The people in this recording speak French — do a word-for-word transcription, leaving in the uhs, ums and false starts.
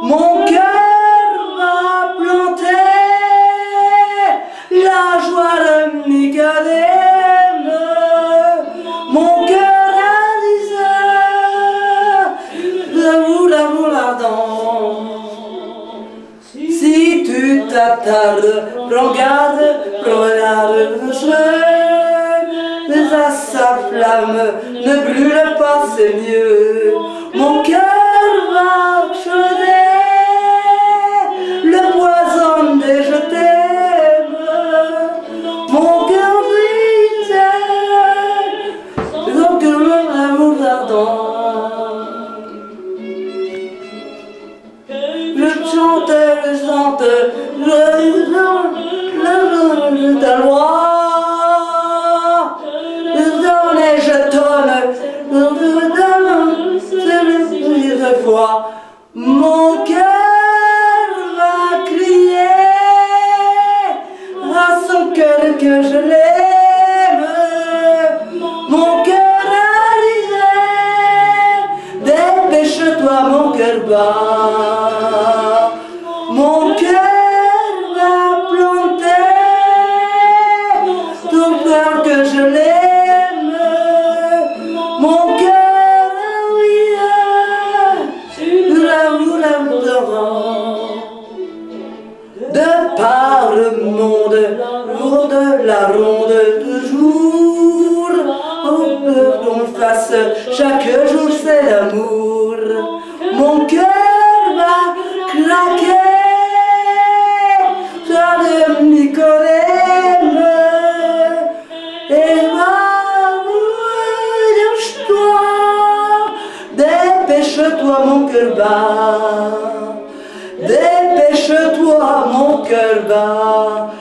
Mon cœur va planter la joie de Nicodème. Mon cœur a l'amour, l'amour ardent. Si tu t'attardes, regarde, regarde le chemin, mais à sa flamme, ne brûle pas, c'est mieux. Mon cœur va chauder, le poison des je t'aime. Mon cœur brisé, donc l'amour ardent. Je chante, je chante, je chante, je ta loi. Je donne et je donne, je donne, c'est le fois. Mon cœur va crier à son cœur que je l'aime. Mon cœur a risé, dépêche-toi, mon cœur bat. Mon cœur va planter ton cœur que je l'aime. Mon cœur, oui, l'amour, l'amour de par le monde, lourde la ronde toujours. On fasse chaque jour c'est l'amour. Mon cœur va craquer, ça de Nicodème. Et va, dépêche-toi, dépêche-toi mon cœur bat. Dépêche-toi mon cœur bat.